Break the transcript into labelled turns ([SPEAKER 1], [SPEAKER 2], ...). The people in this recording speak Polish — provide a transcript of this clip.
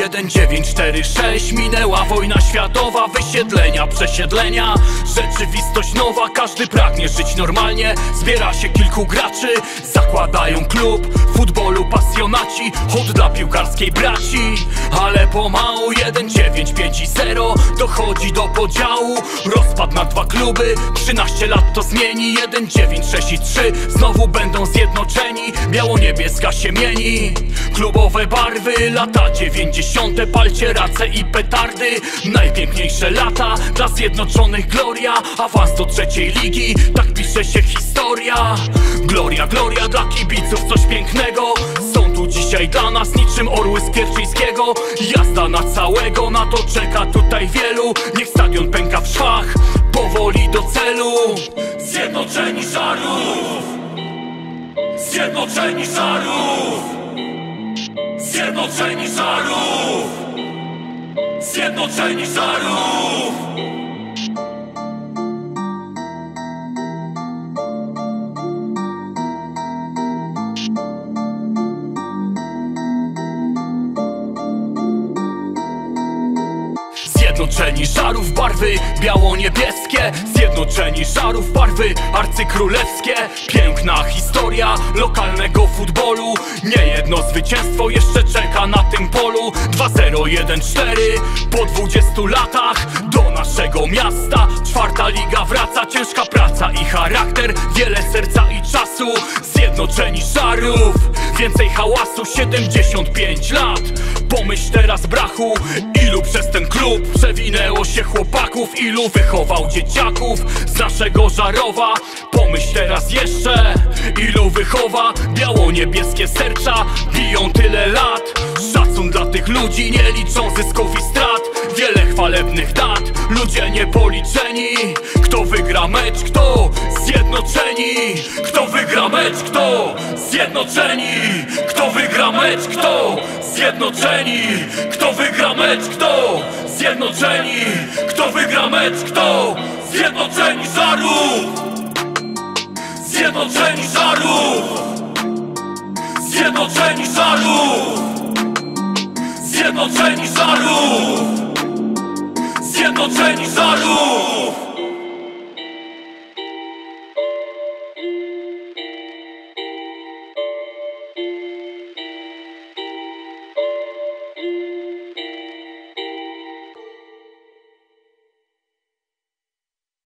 [SPEAKER 1] 1946 minęła wojna światowa, wysiedlenia, przesiedlenia, rzeczywistość nowa. Każdy pragnie żyć normalnie, zbiera się kilku graczy, zakładają klub futbolu, pasjonaci, hołd dla piłkarskiej braci. Ale pomału 1, 9, 5 i 0 dochodzi do podziału, rozpad na dwa kluby, 13 lat to zmieni. 1, 9, 6 i 3 znowu będą zjednoczeni, biało-niebieska się mieni. Klubowe barwy, lata 90, palcie race i petardy. Najpiękniejsze lata dla zjednoczonych, gloria, awans do trzeciej ligi, tak pisze się historia. Gloria, gloria dla kibiców, coś pięknego. Są tu dzisiaj dla nas niczym orły z Pierczyńskiego. Jazda na całego, na to czeka tutaj wielu. Niech stadion pęka w szwach, powoli do celu. Zjednoczeni żarów, zjednoczeni żarów, zjednoczeni żarów, zjednoczeni żarów. Zjednoczeni żarów, barwy biało-niebieskie. Zjednoczeni żarów, barwy arcykrólewskie. Piękna historia lokalnego futbolu. Niejedno zwycięstwo jeszcze czeka na tym polu. 2-0, 1-4 po 20 latach do naszego miasta. Czwarta liga wraca, ciężka praca i charakter, wiele serca i czasu. Zjednoczeni żarów, więcej hałasu, 75 lat. Pomyśl teraz, brachu, ilu przez ten klub przewinęło się chłopaków, ilu wychował dzieciaków z naszego Żarowa. Pomyśl teraz jeszcze, ilu wychowa biało-niebieskie serca, biją tyle lat. Szacun dla tych ludzi, nie liczą zysków i strat. Wiele chwalebnych dat, ludzie niepoliczeni. Kto wygra mecz, kto? Zjednoczeni. Kto wygra mecz, kto? Zjednoczeni. Kto wygra mecz, kto? Zjednoczeni. Kto wygra mecz, kto? Zjednoczeni. Kto wygra mecz, kto? Zjednoczeni żarów, zjednoczeni żarów, zjednoczeni żarów, zjednoczeni żarów, zjednoczeni żarów.